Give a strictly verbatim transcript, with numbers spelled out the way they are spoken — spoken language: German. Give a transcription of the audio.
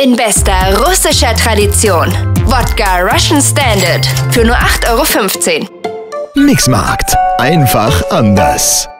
In bester russischer Tradition. Wodka Russian Standard für nur acht Euro fünfzehn. Mixmarkt. Einfach anders.